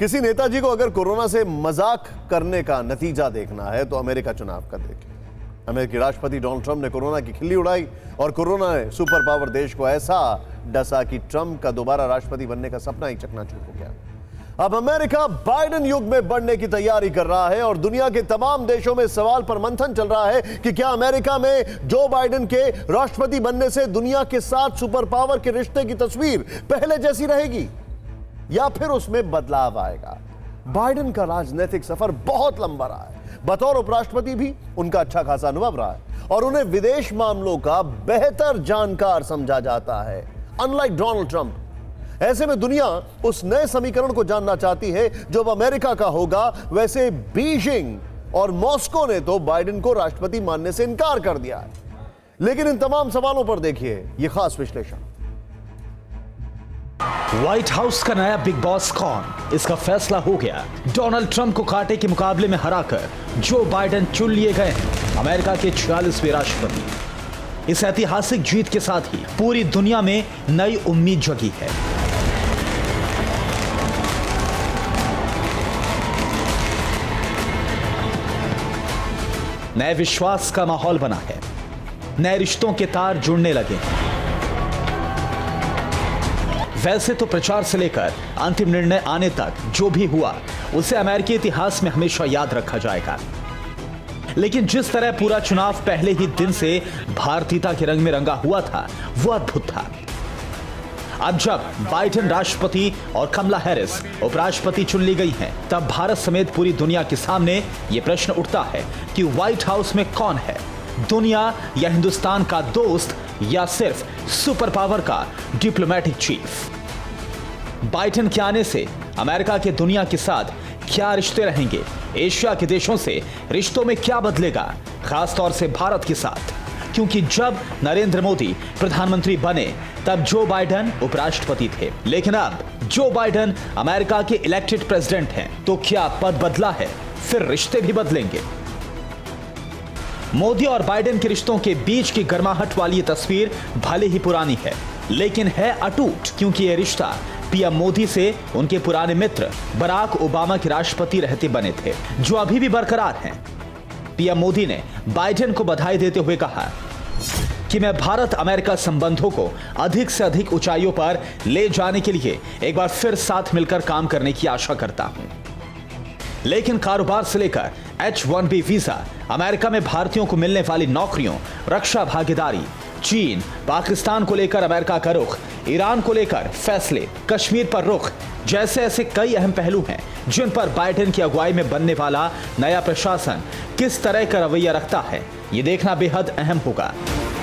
किसी नेताजी को अगर कोरोना से मजाक करने का नतीजा देखना है तो अमेरिका चुनाव का देखें। अमेरिकी राष्ट्रपति डोनाल्ड ट्रंप ने कोरोना की खिल्ली उड़ाई और कोरोना ने सुपर पावर देश को ऐसा डसा कि ट्रंप का दोबारा राष्ट्रपति बनने का सपना ही चकनाचूर हो गया। अब अमेरिका बाइडेन युग में बढ़ने की तैयारी कर रहा है और दुनिया के तमाम देशों में सवाल पर मंथन चल रहा है कि क्या अमेरिका में जो बाइडेन के राष्ट्रपति बनने से दुनिया के साथ सुपर पावर के रिश्ते की तस्वीर पहले जैसी रहेगी या फिर उसमें बदलाव आएगा। बाइडेन का राजनीतिक सफर बहुत लंबा रहा है। बतौर उपराष्ट्रपति भी उनका अच्छा खासा अनुभव रहा है और उन्हें विदेश मामलों का बेहतर जानकार समझा जाता है, अनलाइक डोनाल्ड ट्रंप। ऐसे में दुनिया उस नए समीकरण को जानना चाहती है जो अब अमेरिका का होगा। वैसे बीजिंग और मॉस्को ने तो बाइडेन को राष्ट्रपति मानने से इनकार कर दिया है। लेकिन इन तमाम सवालों पर देखिए यह खास विश्लेषण। व्हाइट हाउस का नया बिग बॉस कौन, इसका फैसला हो गया। डोनाल्ड ट्रंप को कांटे के मुकाबले में हराकर जो बाइडेन चुन लिए गए हैं अमेरिका के 46वें राष्ट्रपति। इस ऐतिहासिक जीत के साथ ही पूरी दुनिया में नई उम्मीद जगी है। नए विश्वास का माहौल बना है, नए रिश्तों के तार जुड़ने लगे हैं। वैसे तो प्रचार से लेकर अंतिम निर्णय आने तक जो भी हुआ उसे अमेरिकी इतिहास में हमेशा याद रखा जाएगा। लेकिन जिस तरह पूरा चुनाव पहले ही दिन से भारतीयता के रंग में रंगा हुआ था वो अद्भुत था। अब जब बाइडेन राष्ट्रपति और कमला हैरिस उपराष्ट्रपति चुन ली गई हैं, तब भारत समेत पूरी दुनिया के सामने यह प्रश्न उठता है कि व्हाइट हाउस में कौन है, दुनिया या हिंदुस्तान का दोस्त या सिर्फ सुपर पावर का डिप्लोमेटिक चीफ। बाइडेन के आने से अमेरिका के दुनिया के साथ क्या रिश्ते रहेंगे, एशिया के देशों से रिश्तों में क्या बदलेगा, खासतौर से भारत के साथ, क्योंकि जब नरेंद्र मोदी प्रधानमंत्री बने तब जो बाइडेन उपराष्ट्रपति थे, लेकिन अब जो बाइडेन अमेरिका के इलेक्टेड प्रेसिडेंट हैं, तो क्या पद बदला है, फिर रिश्ते भी बदलेंगे। मोदी और बाइडेन के रिश्तों के बीच की गर्माहट वाली ये तस्वीर भले ही पुरानी है, लेकिन है अटूट, क्योंकि यह रिश्ता पीएम मोदी से उनके पुराने मित्र बराक ओबामा के राष्ट्रपति रहते बने थे, जो अभी भी बरकरार हैं। पीएम मोदी ने बाइडेन को बधाई देते हुए कहा कि मैं भारत अमेरिका संबंधों को अधिक से अधिक ऊंचाइयों पर ले जाने के लिए एक बार फिर साथ मिलकर काम करने की आशा करता हूं। लेकिन कारोबार से लेकर H-1B वीजा, अमेरिका में भारतीयों को मिलने वाली नौकरियों, रक्षा भागीदारी, चीन, पाकिस्तान को लेकर अमेरिका का रुख, ईरान को लेकर फैसले, कश्मीर पर रुख जैसे ऐसे कई अहम पहलू हैं जिन पर बाइडेन की अगुवाई में बनने वाला नया प्रशासन किस तरह का रवैया रखता है, ये देखना बेहद अहम होगा।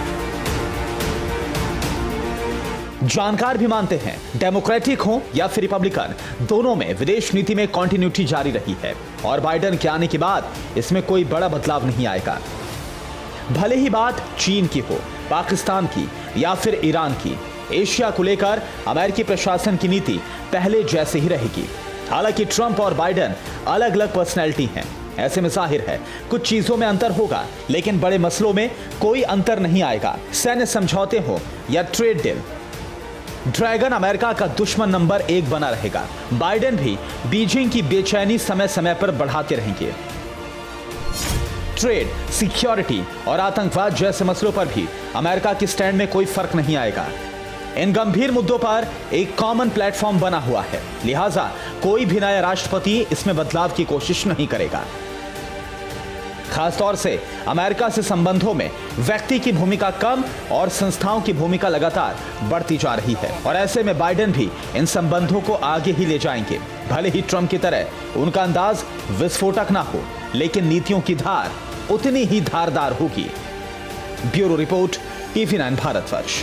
जानकार भी मानते हैं डेमोक्रेटिक हो या फिर रिपब्लिकन, दोनों में विदेश नीति में कॉन्टिन्यूटी जारी रही है और बाइडेन के आने के बाद इसमें कोई बड़ा बदलाव नहीं आएगा। भले ही बात चीन की हो, पाकिस्तान की या फिर ईरान की, एशिया को लेकर अमेरिकी प्रशासन की नीति पहले जैसे ही रहेगी। हालांकि ट्रंप और बाइडेन अलग अलग पर्सनैलिटी हैं, ऐसे में जाहिर है कुछ चीजों में अंतर होगा, लेकिन बड़े मसलों में कोई अंतर नहीं आएगा। सैन्य समझौते हो या ट्रेड डील, ड्रैगन अमेरिका का दुश्मन नंबर 1 बना रहेगा। बाइडेन भी बीजिंग की बेचैनी समय समय पर बढ़ाते रहेंगे। ट्रेड, सिक्योरिटी और आतंकवाद जैसे मसलों पर भी अमेरिका के स्टैंड में कोई फर्क नहीं आएगा। इन गंभीर मुद्दों पर एक कॉमन प्लेटफॉर्म बना हुआ है, लिहाजा कोई भी नया राष्ट्रपति इसमें बदलाव की कोशिश नहीं करेगा। खासतौर से अमेरिका से संबंधों में व्यक्ति की भूमिका कम और संस्थाओं की भूमिका लगातार बढ़ती जा रही है और ऐसे में बाइडेन भी इन संबंधों को आगे ही ले जाएंगे। भले ही ट्रंप की तरह उनका अंदाज विस्फोटक ना हो, लेकिन नीतियों की धार उतनी ही धारदार होगी। Bureau report, TV9 Bharatvarsh.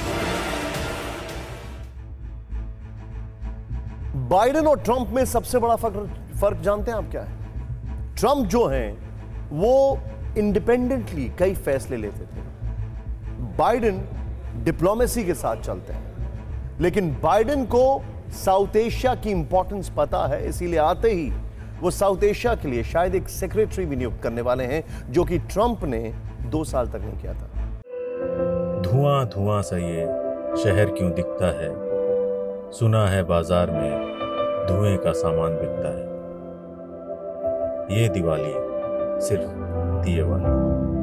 Biden और ट्रंप में सबसे बड़ा फर्क जानते हैं आप क्या है? ट्रंप जो हैं वो इंडिपेंडेंटली कई फैसले लेते थे, बाइडेन डिप्लोमेसी के साथ चलते हैं। लेकिन बाइडेन को साउथ एशिया की इंपॉर्टेंस पता है, इसीलिए आते ही वो साउथ एशिया के लिए शायद एक सेक्रेटरी भी नियुक्त करने वाले हैं, जो कि ट्रंप ने 2 साल तक नहीं किया था। धुआं धुआं सा ये शहर क्यों दिखता है, सुना है बाजार में धुएं का सामान बिकता है। ये दिवाली सिर्फ दिए वाली।